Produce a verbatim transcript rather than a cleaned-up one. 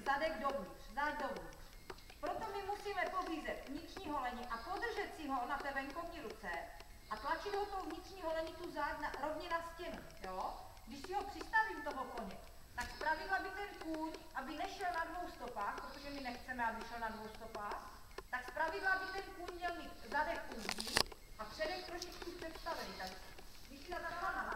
zadek dovnitř, záď dovnitř. Proto my musíme pořízet vnitřní holení a podržet si ho na té venkovní ruce a tlačit ho tou vnitřní holení tu záď na, rovně na stěnu, jo? Když si ho přistavím toho koně, tak zpravidla by ten kůň, aby nešel na dvou stopách, protože my nechceme, aby šel na dvou stopách, tak zpravidla by ten kůň měl mít zadek úzdí a předek trošičku představený. Tak když si na